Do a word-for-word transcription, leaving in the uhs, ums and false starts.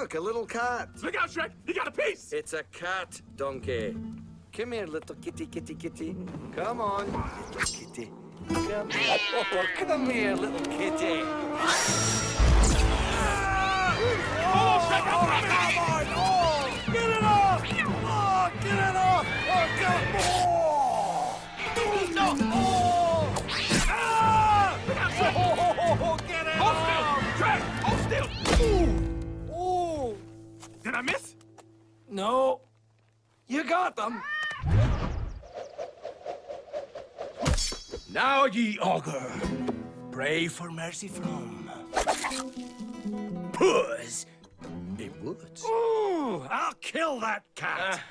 Look, a little cat. Look out, Shrek! You got a piece! It's a cat, donkey. Come here, little kitty, kitty, kitty. Come on, little kitty. Come here. Oh, come here, little kitty. Oh, Shrek, I'm coming! Oh, get it off! Oh, get it off! Oh, get it off! No! Oh! Ah! Look out, Shrek! Oh, get it Hold off! still! Shrek, hold still! Ooh! Ooh! Did I miss? No. You got them. Now, ye augur, pray for mercy from Puss in Woods. Ooh, I'll kill that cat.